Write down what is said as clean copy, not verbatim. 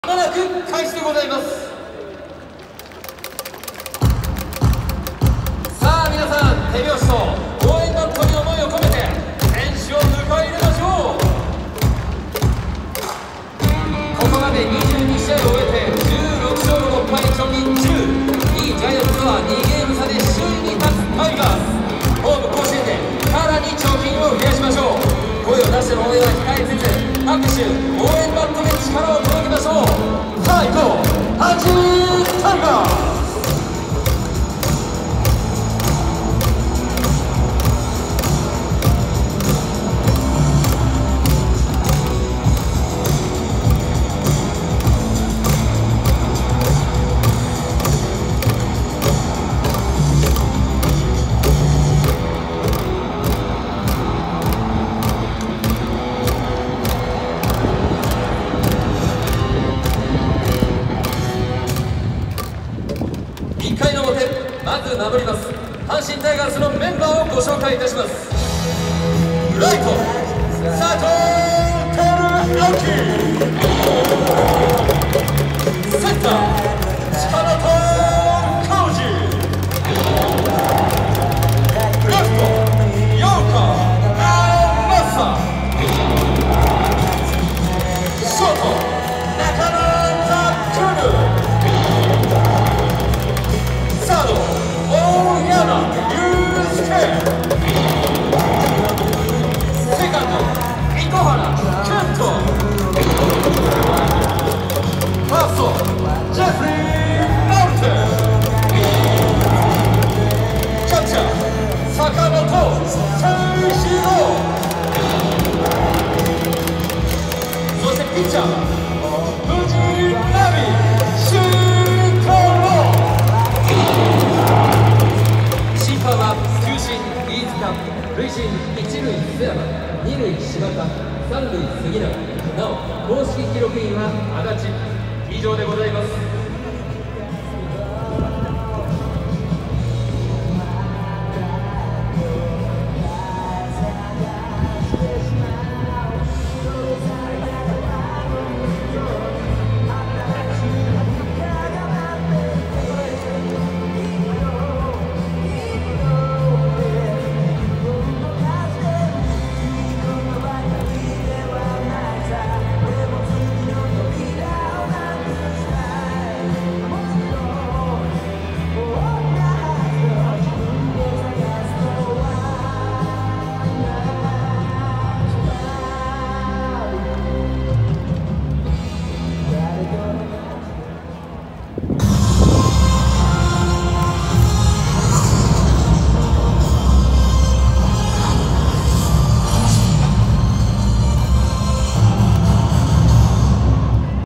まもなく開始でございます。さあ皆さん、手拍子と応援団とに思いを込めて選手を迎え入れましょう。ここまで22試合を終えて16勝6敗貯金10、2位ジャイアンツは2ゲーム差で首位に立つタイガース。ホーム甲子園でさらに貯金を増やしましょう。声を出しての応援は控えつつ、拍手、応援バットで力を届けましょう。さあ行こう、阪神タイガース。1回の表、まず守ります阪神タイガースのメンバーをご紹介いたします。ライト、佐藤輝明。センター、近本浩二。レフト、陽川直政。ショート、中野拓夢。ジェフリー・マルテン。キャッチャー、坂本誠一郎。そしてピッチャー、藤浪晋太郎。審判は球審飯塚、塁審一塁須山、二塁柴田、三塁杉永、なお公式記録員は足立。以上でございます。